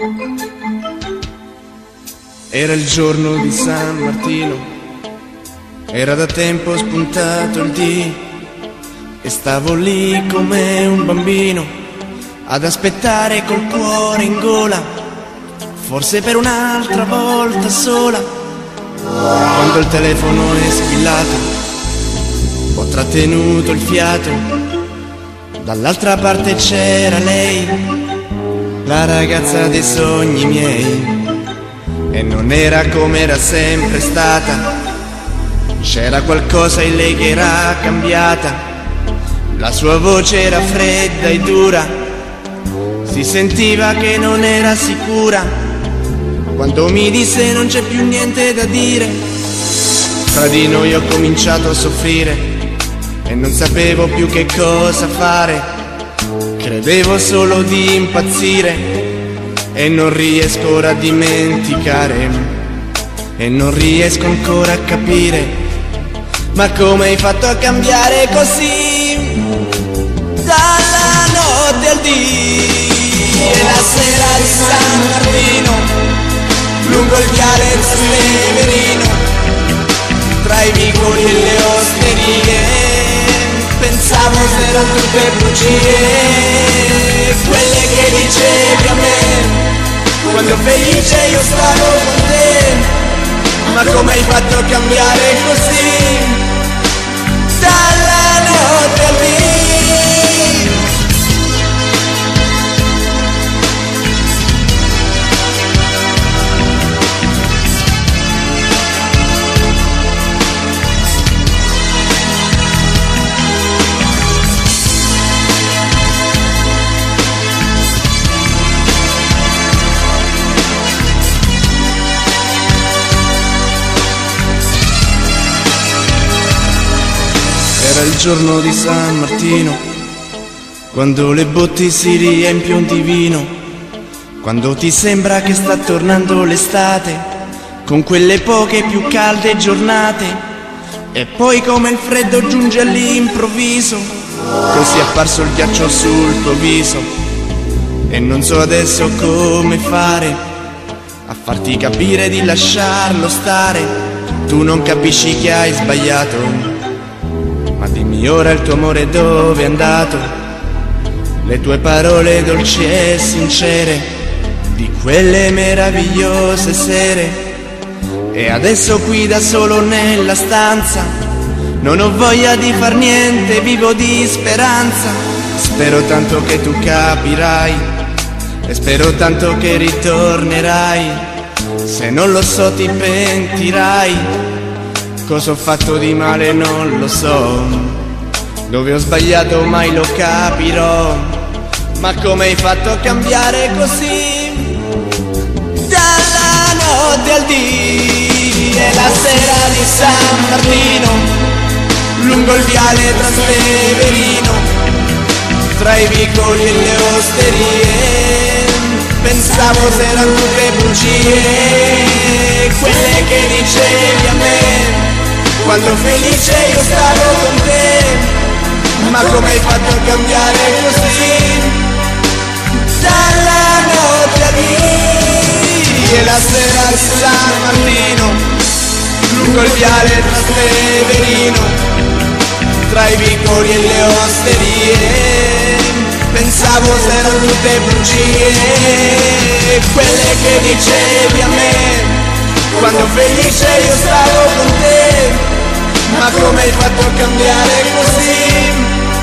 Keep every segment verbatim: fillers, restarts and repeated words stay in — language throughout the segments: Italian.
Era il giorno di San Martino, era da tempo spuntato il dì e stavo lì come un bambino ad aspettare col cuore in gola, forse per un'altra volta sola. Quando il telefono è squillato, ho trattenuto il fiato, dall'altra parte c'era lei, la ragazza dei sogni miei. E non era come era sempre stata, c'era qualcosa in lei che era cambiata. La sua voce era fredda e dura, si sentiva che non era sicura. Quando mi disse non c'è più niente da dire, fra di noi ho cominciato a soffrire e non sapevo più che cosa fare. Credevo solo di impazzire e non riesco ora a dimenticare, e non riesco ancora a capire, ma come hai fatto a cambiare così? Dalla notte al dì e la sera di San Martino, lungo il viale Trastevere, tra i vicoli e le osterie, pensavo se erano tutte bugie, quelle che dicevi a me quando felice io stavo con te. Ma come hai fatto a cambiare così? Dalla notte al dì. Era il giorno di San Martino, quando le botti si riempiono di vino, quando ti sembra che sta tornando l'estate, con quelle poche più calde giornate, e poi come il freddo giunge all'improvviso, così è apparso il ghiaccio sul tuo viso, e non so adesso come fare a farti capire di lasciarlo stare. Tu non capisci che hai sbagliato, ma dimmi ora il tuo amore dove è andato, le tue parole dolci e sincere, di quelle meravigliose sere. E adesso qui da solo nella stanza, non ho voglia di far niente, vivo di speranza. Spero tanto che tu capirai, e spero tanto che ritornerai. Se non lo so ti pentirai. Cosa ho fatto di male non lo so, dove ho sbagliato mai lo capirò. Ma come hai fatto a cambiare così? Dalla notte al dì e la sera di San Martino, lungo il viale Trastevere, tra i vicoli e le osterie, pensavo se erano tutte bugie, quelle che dicevi a me quando felice io stavo con te. Ma come hai fatto a cambiare così? Dalla notte al dì e la sera di San Martino, lungo il viale Trastevere, tra i vicoli e le osterie, pensavo se erano tutte bugie, quelle che dicevi a me quando felice io stavo con te. Ma come hai fatto a cambiare così?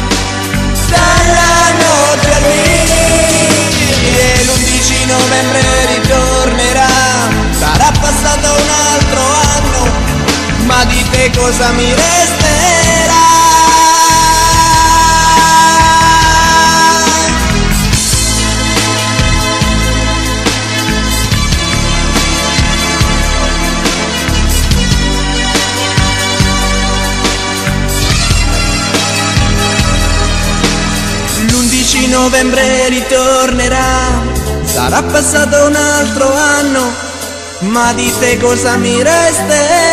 Dalla notte al dì e l'undici novembre ritornerà, sarà passato un altro anno, ma di te cosa mi resterà? l'undici novembre ritornerà, sarà passato un altro anno, ma di te cosa mi resterà?